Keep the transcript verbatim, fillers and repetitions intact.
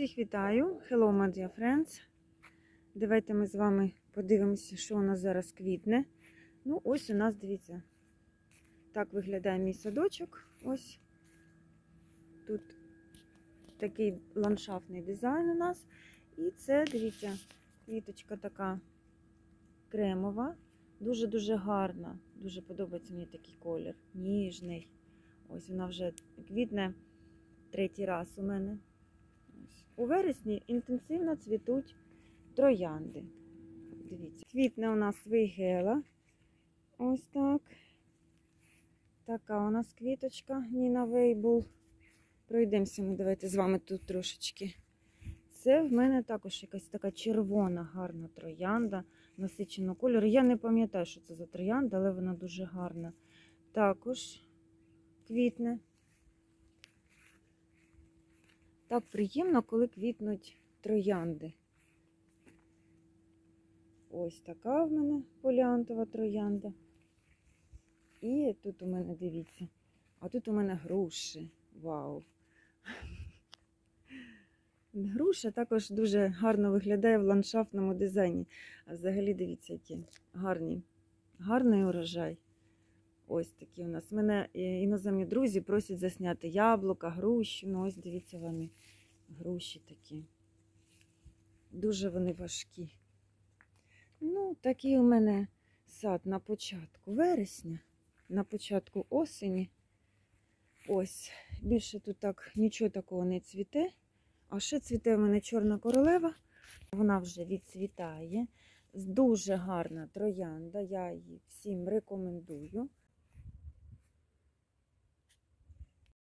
Всіх вітаю! Hello, my dear friends! Давайте ми з вами подивимося, що у нас зараз квітне. Ну, ось у нас, дивіться, так виглядає мій садочок. Ось тут такий ландшафтний дизайн у нас. І це, дивіться, квіточка така кремова. Дуже-дуже гарна. Дуже подобається мені такий колір. Ніжний. Ось вона вже квітне третій раз у мене. У вересні інтенсивно цвітуть троянди. Дивіться, квітне у нас вейгела. Ось так. Така у нас квіточка Ніна Вейбул. Пройдемося ми, давайте з вами тут трошечки. Це в мене також якась така червона, гарна троянда насиченого кольору. Я не пам'ятаю, що це за троянда, але вона дуже гарна. Також квітне. Так приємно, коли квітнуть троянди. Ось така в мене поліантова троянда. І тут у мене, дивіться, а тут у мене груші. Вау! Груша також дуже гарно виглядає в ландшафтному дизайні. А взагалі, дивіться, які гарні. Гарний урожай. Ось такі у нас. Мене іноземні друзі просять засняти яблука, груші. Ну, ось дивіться вам, груші такі. Дуже вони важкі. Ну, такий у мене сад на початку вересня, на початку осені. Ось, більше тут так нічого такого не цвіте. А ще цвіте в мене чорна королева. Вона вже відцвітає. Дуже гарна троянда, я її всім рекомендую.